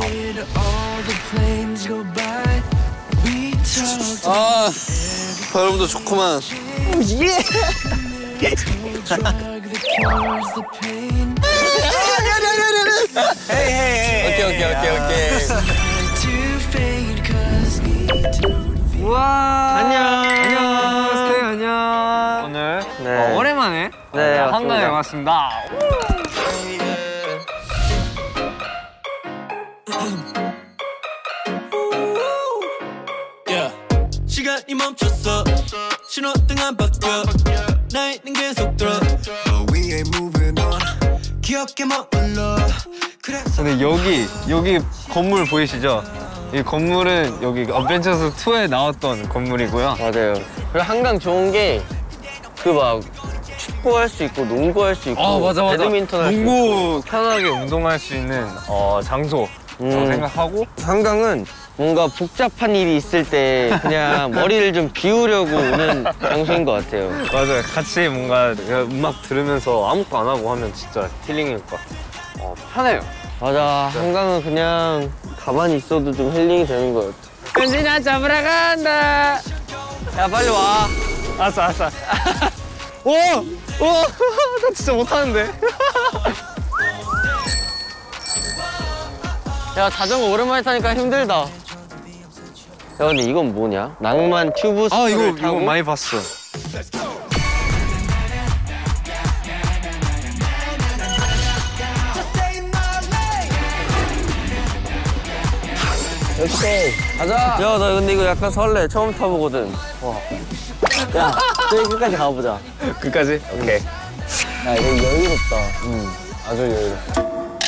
아, 발음도 좋구만. 예. 오케이. 우와. 안녕. 스테이 안녕. 오늘 오랜만에 한강에 왔습니다. 시간이 멈췄어. 신호등 안 바뀌어. 나이는 계속 들어. But we ain't moving on. 기억에 머물러. 근데 여기 건물 보이시죠? 이 건물은 여기 어벤져스 2에 나왔던 건물이고요. 맞아요. 그리고 한강 좋은 게 그 막 축구할 수 있고 농구할 수 있고 맞아. 배드민턴 할 수 있고 농구 편하게 운동할 수 있는 장소 생각하고 한강은 뭔가 복잡한 일이 있을 때 그냥 머리를 좀 비우려고 오는 장소인 것 같아요. 맞아요. 같이 뭔가 음악 들으면서 아무것도 안 하고 하면 진짜 힐링일 것 같아요. 편해요. 맞아. 한강은 그냥 가만히 있어도 좀 힐링이 되는 것 같아. 은진아 잡으러 간다. 야 빨리 와. 알았어. 오! 나 진짜 못하는데. 야 자전거 오랜만에 타니까 힘들다. 야 근데 이건 뭐냐? 낭만 튜브 스쿠터를 타고? 이거 많이 봤어. 오케이 가자. 야 나 근데 이거 약간 설레. 처음 타보거든. 와. 야 저기 끝까지 가보자. 끝까지? 오케이. 야 이거 여유롭다. 아주 여유롭다.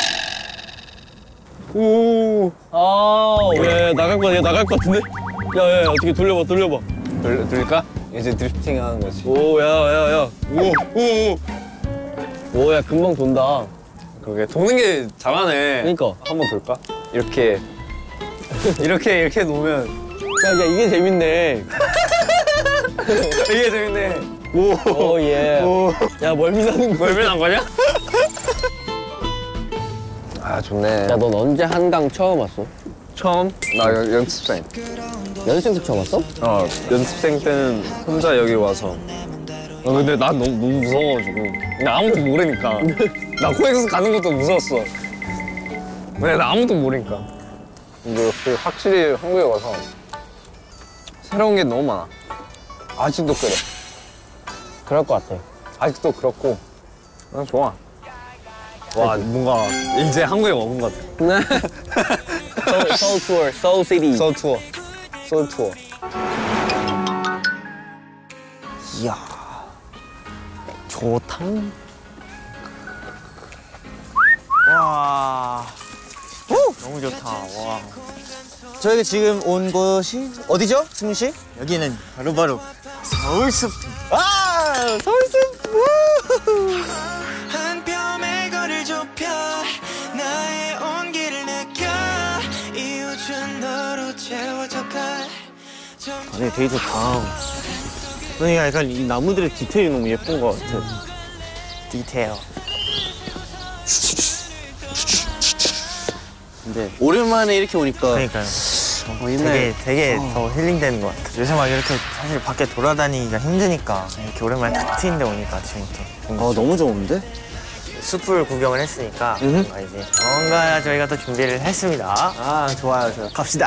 오. 야 나갈 것 같은데? 야 어떻게 돌려봐. 돌릴까? 이제 드리프팅 하는 거지. 오 야. 오 야 금방 돈다. 그러게 도는 게 잘하네. 그러니까. 한번 돌까? 이렇게 놓으면 야 이게 재밌네. 이게 재밌네. 오 예. 야 멀미 나는 거. 멀미 난 거냐? 아 좋네. 야 넌 언제 한강 처음 왔어? 처음? 나 연습생. 연습생 처음 왔어? 연습생 때는 혼자 여기 와서. 근데 난 너무 무서워가지고. 나 아무것도 모르니까. 나 코엑스 가는 것도 무서웠어. 왜 나 아무것도 모르니까. 근데 확실히 한국에 와서 새로운 게 너무 많아. 아직도 그래. 그럴 것 같아. 아직도 그렇고 난 좋아. 와 뭔가 이제 한국에 와본 것 같아. 서울 투어, 서울 시티. 서울 투어. 이야, 좋다. 와, 너무 좋다. 와. 저희가 지금 온 곳이 어디죠, 승민 씨? 여기는 바로 서울숲. 서울숲. 한 뼘의 거리를 좁혀 나의 온기를 느껴 이 우주는 너로 채워져 가. 아니 되게 좋다. 그러니까 약간 이 나무들의 디테일이 너무 예쁜 것 같아. 디테일. 근데 오랜만에 이렇게 오니까 그러니까요. 되게 더 힐링되는 것 같아요. 요새 막 이렇게 사실 밖에 돌아다니기가 힘드니까 이렇게 오랜만에 탁 트인 데 오니까 지금부터 너무 좋은데? 숲을 구경을 했으니까 이제 뭔가 저희가 또 준비를 했습니다. 좋아요. 갑시다.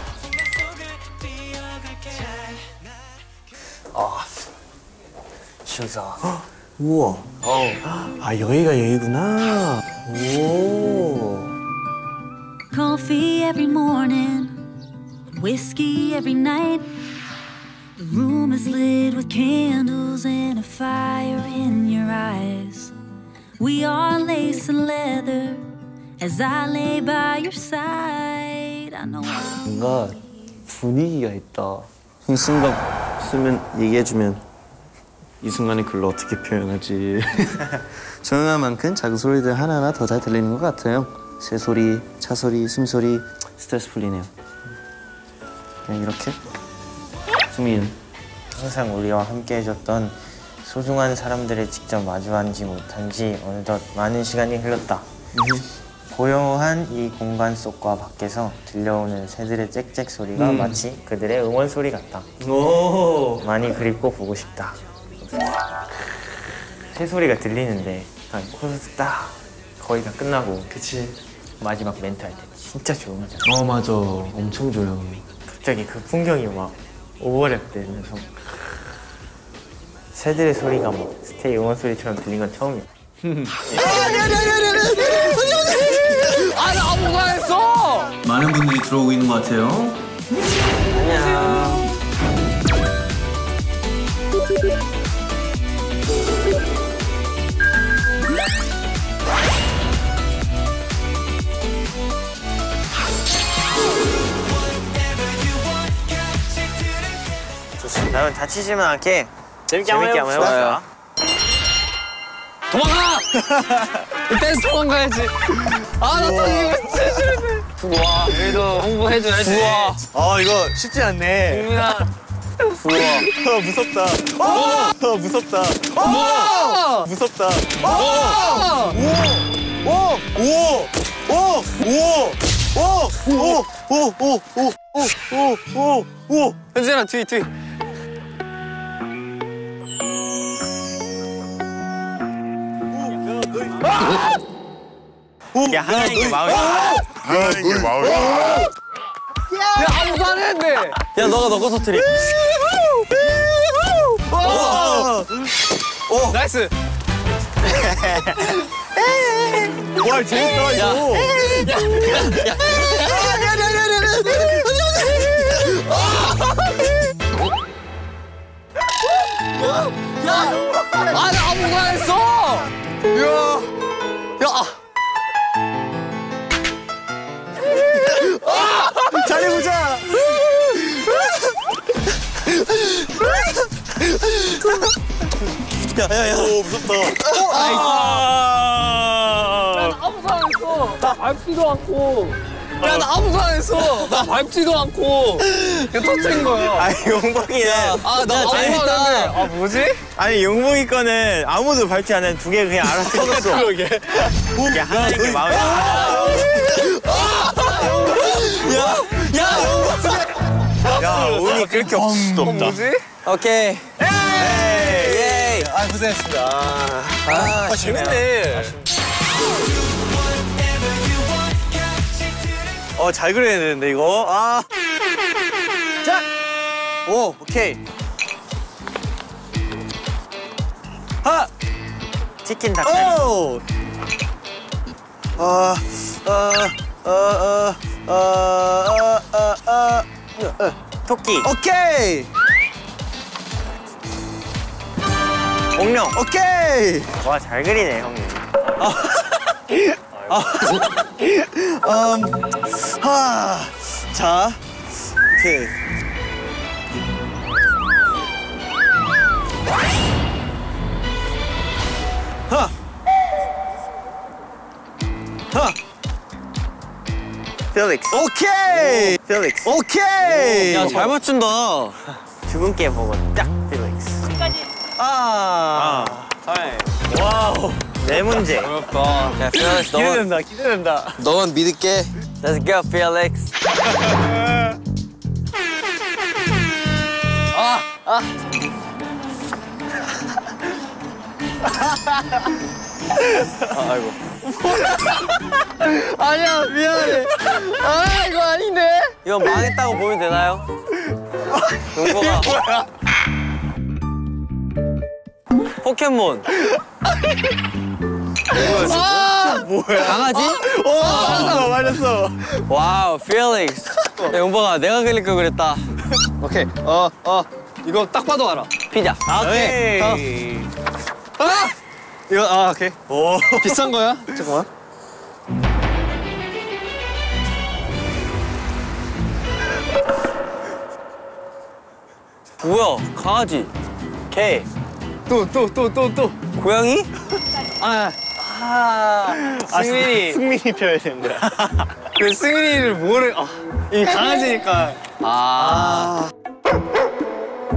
신사. 우와. 여기가 여기구나. 오. Coffee every morning, whiskey every night. The room is lit with candles and a fire in your eyes. We are lace and leather as I lay by your side. I know 뭔가 분위기가 있다. 이 순간 얘기해주면 이 순간의 글로 어떻게 표현하지? 조용한 만큼 작은 소리들 하나하나 더 잘 들리는 것 같아요. 새소리, 차소리, 숨소리 스트레스 풀리네요. 그냥 이렇게. 승민. 항상 우리와 함께 해줬던 소중한 사람들을 직접 마주 앉지 못한 지 어느덧 많은 시간이 흘렀다. 고요한 이 공간 속과 밖에서 들려오는 새들의 짹짹 소리가 마치 그들의 응원 소리 같다. 오. 많이 그립고 보고 싶다. 새 소리가 들리는데 콘서트 딱 거의 다 끝나고 그치. 마지막 멘트 할 때 진짜 조용하잖아. 맞아. 엄청 조용해. 갑자기 그 풍경이 막 오버랩 되면서 새들의 소리가 막 스테이 응원 소리처럼 들린 건 처음이야. 아, 나 아무도 안 했어! 많은 분들이 들어오고 있는 것 같아요. 안녕. 좋습니다. 여러분 다치지만 않게 재밌게 한번 해봅시다. 도망가! 댄스 도망가야지. 아, 나 터지기 진짜 싫은데. 수고와. 그래도 홍보해줘야지. 수고와. 아 이거 쉽지 않네. 국민아. 수고와. 무섭다. 무섭다. 무섭다. 오. 현진아, 뒤. 야 하나님께 마음이 야, 아무도 안 했는데. 야, 너가 너 거 터뜨리. 나이스. 와 재밌다 이거. 아, 나 아무도 안 했어. 야. 잘해보자. 야야야. 오 무섭다. 아무도 안 했어. 나 밟지도 않고. 야, 나 아무도 안 했어. 나 밟지도 않고. 그냥 터트린 거야. 아니 용복이는 아, 나 아무도 안 했는데. 아, 뭐지? 아니 용복이 거는 아무도 밟지 않은 두 개 그냥 알아서 터졌어. 그러게. 야 하나님께 마음이 야 운이 그렇게 없을 수도 없다. 뭐지? 오케이. 에이. 아 고생했습니다. 아 재밌네. 잘 그려야 되는데 이거. 아. 자. 오 오케이. 하. 치킨 닭다리. 오. 토끼. 오케이. 공룡. 오케이. 와 잘 그리네 형님. 자. 오케이. 하. 필릭스. 오케이. 필릭스. 오케이. 야, 잘 맞춘다. 주근깨 보고 딱 필릭스. 와우. 네 문제. 어렵다. 야, Felix, 너만. 기대된다. 너만 믿을게. Let's go, Felix. 아니야, 미안해. 아, 이거 아닌데? 이거 망했다고 보면 되나요? 용서가. 포켓몬. 뭐야? 강아지? 맞았어. 와우, Felix. 야, 용서가 내가 그릴 걸 그랬다. 오케이. 이거 딱 봐도 알아. 피자. 아, 오케이. 이거, 오케이. 오. 비싼 거야? 잠깐만. 뭐야, 강아지. 개. 또. 고양이? 승민이. 승민이 펴야 되는 거야. 그 승민이를 모르, 이 강아지니까.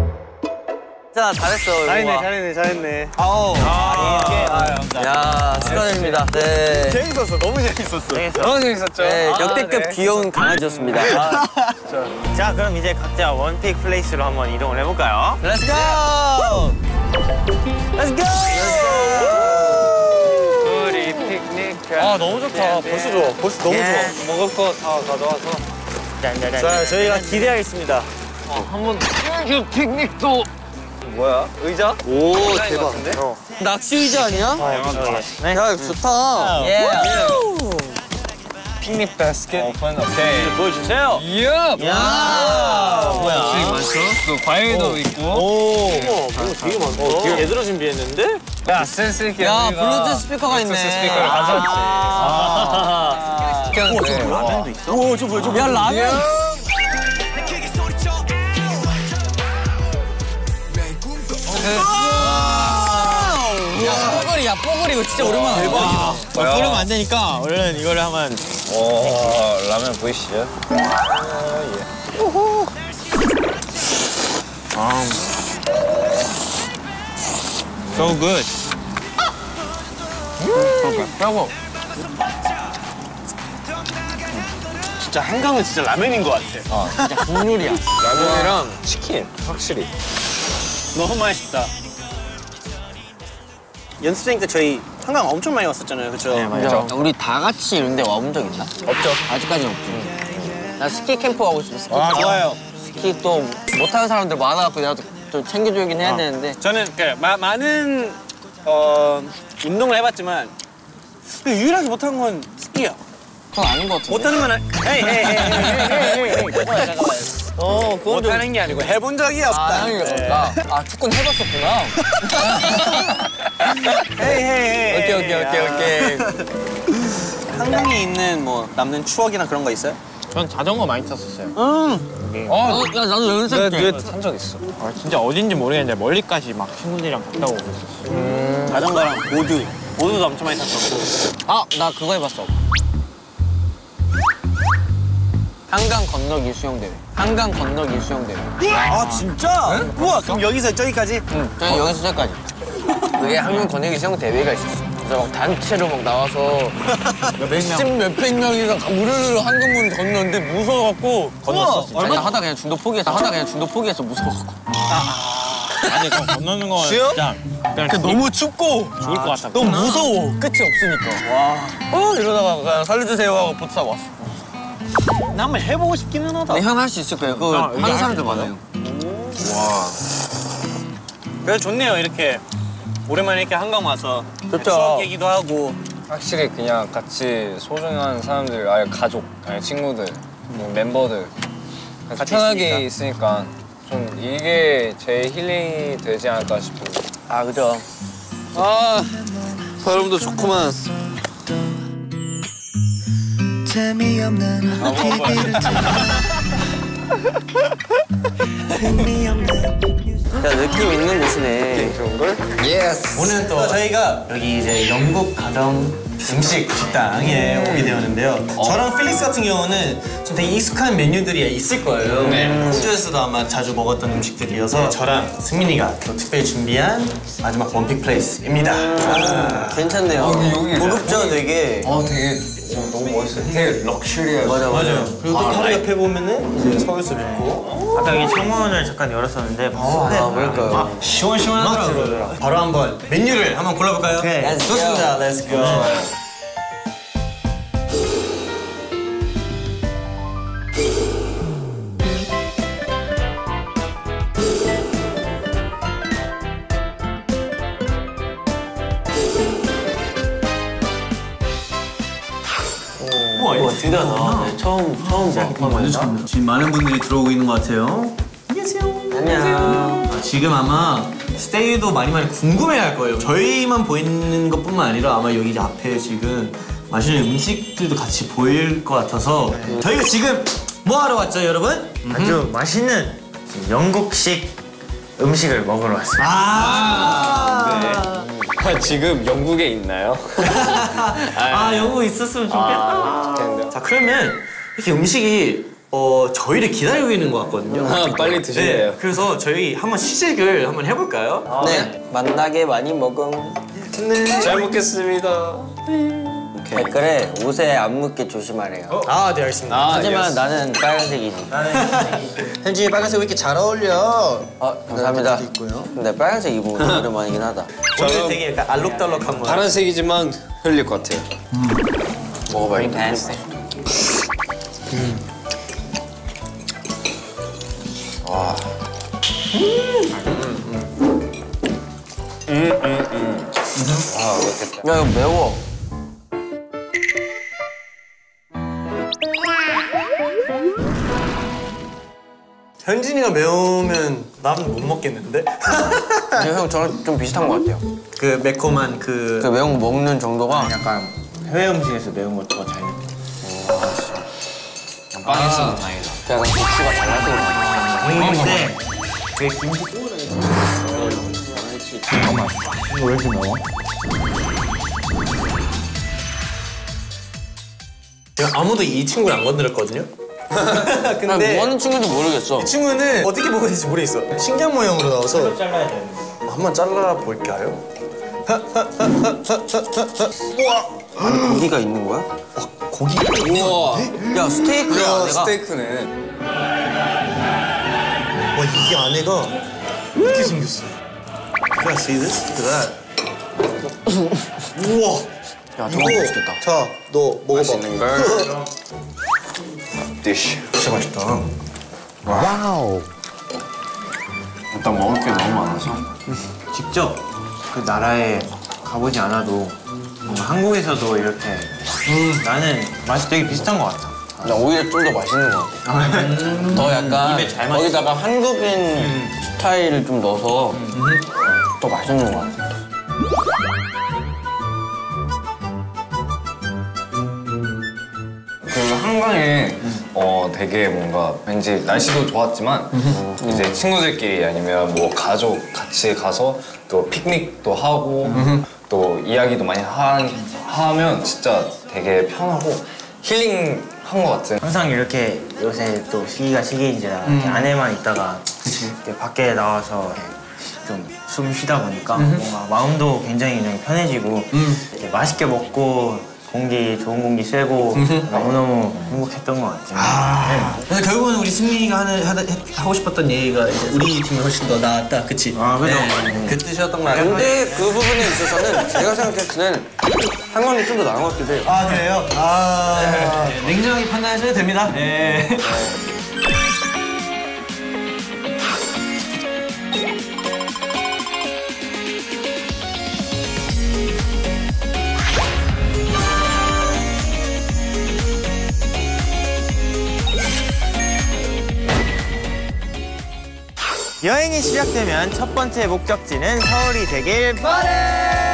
자, 잘했어. 잘했네. 아우. 야, 축하드립니다. 네. 재밌었어. 너무 재밌었어. 너무 재밌었죠? 네, 역대급 귀여운 강아지였습니다. 자, 그럼 이제 각자 원픽 플레이스로 한번 이동을 해볼까요? Let's go! Let's go! 우리 피크닉. 아, 너무 좋다. 벌써 좋아. 벌써 너무 좋아. 먹을 거 다 가져와서. 자, 저희가 기대하겠습니다. 한번 픽닉도. 뭐야? 의자? 오 대박. 낚시 의자 아니야? 네. 야, 이거 좋다. 예. 픽닉 바스켓. 오픈. 오케이. 보여주세요. 이야. 뭐야? 많죠? 또 과일도 있고. 오, 되게 많다. 제대로 준비했는데? 야, 센스 있게. 야, 우리가 블루투스 스피커가 있네. 블루투스 스피커를 가져왔지. 라면도 있어? 오, 저 뭐야, 저 뭐야. 야, 라면. 뽀글이야, 뽀글이 이거 진짜 오랜만에. 대박이다. 그러면 안 되니까 얼른 이거를 한번. 오, 라면 보이시죠? So good. 빼고. 진짜 한강은 진짜 라면인 것 같아. 진짜 국룰이야. 라면이랑 치킨, 확실히. 너무 맛있다. 연습생 때 저희 한강 엄청 많이 왔었잖아요, 그렇죠? 네, 맞아. 우리 다 같이 이런 데 와본 적 있나? 없죠. 아직까지는 없지. 나 스키 캠프 가고 싶어, 스키. 아, 좋아요. 스키 또 못하는 사람들 많아갖고 내가 또 챙겨주긴 해야 되는데. 저는 많은 운동을 해봤지만 유일하게 못한 건 스키야. 그건 아닌 것 같은데. 못하는 건 헤이. 잠깐만. 그건 못하는 게 아니고 해본 적이 없다. 아, 축구는 해봤었구나. 헤이. 오케이. 한강에 있는 뭐 남는 추억이나 그런 거 있어요? 전 자전거 많이 탔었어요. 야, 나도 연습 때. 탄적 있어. 아, 진짜 어딘지 모르겠는데 멀리까지 막 친구들이랑 갔다 오고 있었어요. 자전거랑 보드도 엄청 많이 탔었고. 아, 나 그거 해봤어. 한강 건너기 수영대회. 아 진짜? 우와 그럼 여기서 저기까지? 저희 여기서 저기까지. 그게 한강 건너기 수영대회가 있었어. 그래서 막 단체로 막 나와서 몇백 명이서 우르르 한강문 건너는데 무서워갖고 건넜어. 얼마 하다 그냥 중도 포기해서 무서워갖고. 아니, 그거 건너는 건 진짜 그냥 너무 춥고 죽을 것 같아. 너무 무서워. 끝이 없으니까. 이러다가 그냥 살려주세요 하고 보트 타고 왔어. 나 한번 해보고 싶기는 하다. 형 할 수 있을 거예요. 그거 하는 사람들 많아요. 그래서 좋네요 이렇게 오랜만에 이렇게 한강 와서 좋죠. 추억 얘기도 하고. 확실히 그냥 같이 소중한 사람들, 아예 가족, 아예 친구들, 뭐 멤버들 같이 편하게 있으니까 좀 이게 제일 힐링이 되지 않을까 싶은데. 아, 그죠. 아 여러분도 좋구만. 재미없는 TV를 야, 느낌 있는 곳이네. 좋은걸? 오늘 또 저희가 여기 이제 영국 가정 음식 식당에 오게 되었는데요. 저랑 필릭스 같은 경우는 좀 되게 익숙한 메뉴들이 있을 거예요. 호주에서도 아마 자주 먹었던 음식들이어서 저랑 승민이가 또 특별히 준비한 마지막 원픽 플레이스입니다. 괜찮네요. 여기 고급져 되게. 되게 너무 멋있어요. 되게 럭셔리해. 맞아요. 그리고 또 바로 옆에 보면은 이제 서울숲 있고. 아까 여기 창문을 잠깐 열었었는데 그러니까요. 시원시원하더라고요. 바로 한번 메뉴를 한번 골라볼까요? Let's go. 좋습니다. Let's go. 우와, 신기하다. 네, 처음 봐. 지금 많은 분들이 들어오고 있는 것 같아요. 안녕. 지금 아마 스테이도 많이 궁금해할 거예요. 저희만 보이는 것뿐만 아니라 아마 여기 앞에 지금 맛있는 음식들도 같이 보일 것 같아서 저희가 지금 뭐 하러 왔죠, 여러분? 아주 맛있는 영국식 음식을 먹으러 왔습니다. 지금 영국에 있나요? 영국 있었으면 좋겠다. 자, 그러면 이렇게 음식이 저희를 기다리고 있는 것 같거든요. 빨리 드시래요. 네, 그래서 저희 한번 시식을 한번 해볼까요? 네. 만나게 많이 먹음. 잘 먹겠습니다. 댓글에 옷에 안 묻게 조심하래요. 아, 네, 알겠습니다. 하지만 나는 빨간색이지. 현진이 빨간색 왜 이렇게 잘 어울려? 감사합니다. 있고요. 근데 빨간색 입으면 오랜만이긴 하다. 오늘 되게 약간 알록달록한 거. 파란색이지만 흘릴 것 같아요. 먹어봐야겠다. 야, 이거 매워. 현진이가 매우면 나는 못 먹겠는데? 근데 형 저랑 좀 비슷한 것 같아요. 그 매콤한 그 매운 거 먹는 정도가 약간 해외 음식에서 매운 거 더 잘 느껴. 빵에 쓰는 다행이다. 약간 고추가 달라서 그런가. 근데 왜 김치 이거 왜 이렇게 매워? 제가 아무도 이 친구를 안 건드렸거든요? 근데 뭐 하는 친구인지 모르겠어. 이 친구는 어떻게 먹어야 될지 모르겠어. 신기한 모양으로 나와서 잘라야 되는데. 한번 잘라 볼까요? 아니, 고기가 있는 거야? 고기? 우와. 야, 스테이크야, 야, 내가. 스테이크네. 와, 이게 안에가 이렇게 생겼어. Can I see this? Look at that. 우와. 야, 저거 맛있겠다. 자, 너 먹어봐. 맛있는 걸. 디쉬. 진짜 맛있다. 일단 먹을 게 너무 많아서. 직접 그 나라에 가보지 않아도 뭔가 한국에서도 이렇게 나는 맛이 되게 비슷한 것 같아. 나 오히려 좀 더 맛있는 것 같아. 더 약간 입에 잘 맞지? 거기다가 한국인 스타일을 좀 넣어서 더 맛있는 것 같아. 그 한강에 되게 뭔가 왠지 날씨도 좋았지만 이제 친구들끼리 아니면 뭐 가족 같이 가서 또 피크닉도 하고 또 이야기도 많이 하면 진짜 되게 편하고 힐링한 것 같은. 항상 이렇게 요새 또 시기가 시기인지라 이렇게 안에만 있다가 이렇게 밖에 나와서 좀 숨 쉬다 보니까 뭔가 마음도 굉장히 좀 편해지고 이렇게 맛있게 먹고 좋은 공기 쐬고 너무너무 행복했던 것 같아요. 그래서 결국은 우리 승민이가 하고 싶었던 얘기가 이제 우리 팀이 훨씬 더 나았다, 그치? 아, 그죠. 그 뜻이었던 거 같아요. 근데 그 부분에 있어서는 제가 생각했을 때는 한강이 좀 더 나은 것 같기도 해요. 아, 그래요? 냉정하게 판단하셔도 됩니다. 네. 여행이 시작되면 첫 번째 목적지는 서울이 되길 바래!